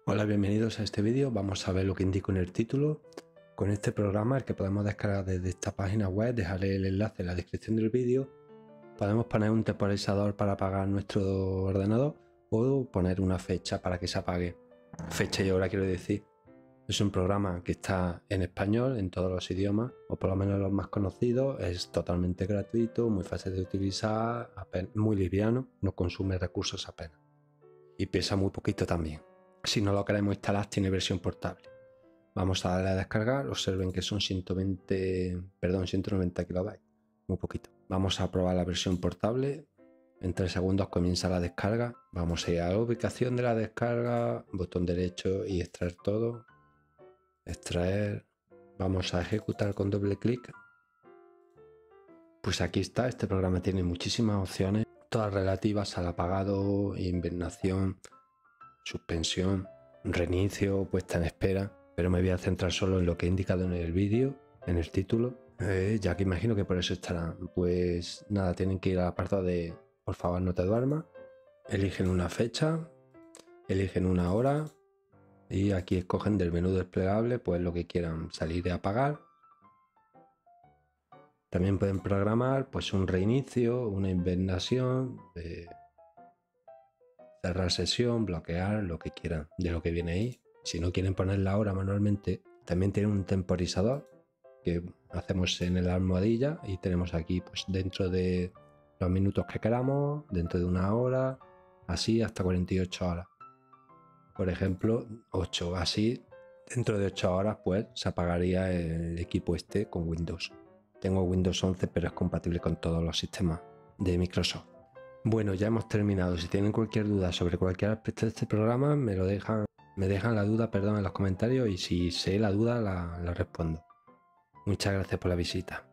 Hola, bienvenidos a este vídeo. Vamos a ver lo que indico en el título. Con este programa, el que podemos descargar desde esta página web, dejaré el enlace en la descripción del vídeo. Podemos poner un temporizador para apagar nuestro ordenador o poner una fecha para que se apague. Fecha y hora, quiero decir. Es un programa que está en español, en todos los idiomas, o por lo menos los más conocidos. Es totalmente gratuito, muy fácil de utilizar, muy liviano, no consume recursos apenas. Y pesa muy poquito también. Si no lo queremos instalar, tiene versión portable. Vamos a darle a descargar. Observen que son 190 kilobytes, muy poquito. Vamos a probar la versión portable. En 3 segundos comienza la descarga. Vamos a ir a la ubicación de la descarga, botón derecho y extraer todo. Extraer. Vamos a ejecutar con doble clic. Pues aquí está. Este programa tiene muchísimas opciones, todas relativas al apagado, invernación, suspensión, reinicio, puesta en espera, pero me voy a centrar solo en lo que he indicado en el vídeo, en el título, ya que imagino que por eso estará. Pues nada, tienen que ir al apartado de por favor no te duermas, eligen una fecha, eligen una hora y aquí escogen del menú desplegable pues lo que quieran, salir y apagar. También pueden programar pues un reinicio, una invernación, cerrar sesión, bloquear, lo que quieran de lo que viene ahí. Si no quieren poner la hora manualmente, también tiene un temporizador que hacemos en la almohadilla y tenemos aquí pues dentro de los minutos que queramos, dentro de una hora, así hasta 48 horas. Por ejemplo, 8, así dentro de 8 horas pues se apagaría el equipo este con Windows. Tengo Windows 11, pero es compatible con todos los sistemas de Microsoft. Bueno, ya hemos terminado. Si tienen cualquier duda sobre cualquier aspecto de este programa, me dejan la duda, perdón, en los comentarios, y si sé la duda la respondo. Muchas gracias por la visita.